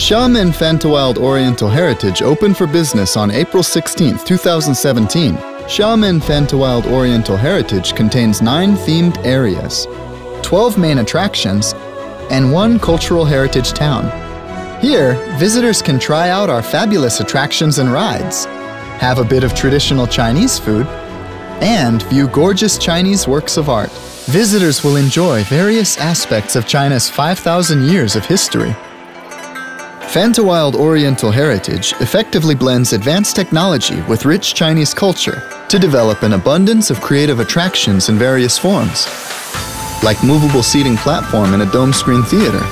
Xiamen Fantawild Oriental Heritage opened for business on April 16, 2017. Xiamen Fantawild Oriental Heritage contains 9 themed areas, 12 main attractions, and 1 cultural heritage town. Here, visitors can try out our fabulous attractions and rides, have a bit of traditional Chinese food, and view gorgeous Chinese works of art. Visitors will enjoy various aspects of China's 5,000 years of history. Fantawild Oriental Heritage effectively blends advanced technology with rich Chinese culture to develop an abundance of creative attractions in various forms, like movable seating platform in a dome screen theater,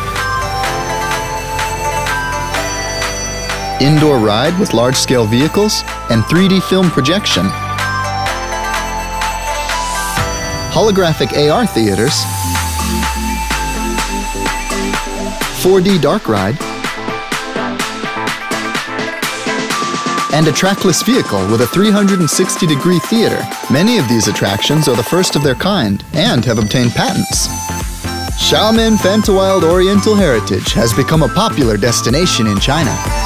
indoor ride with large-scale vehicles and 3D film projection, holographic AR theaters, 4D dark ride, and a trackless vehicle with a 360-degree theater. Many of these attractions are the first of their kind and have obtained patents. Xiamen Fantawild Oriental Heritage has become a popular destination in China.